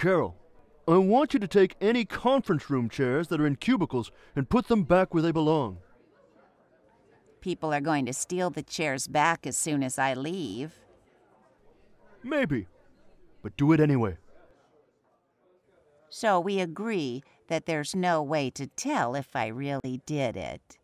Carol, I want you to take any conference room chairs that are in cubicles and put them back where they belong. People are going to steal the chairs back as soon as I leave. Maybe, but do it anyway. So we agree that there's no way to tell if I really did it.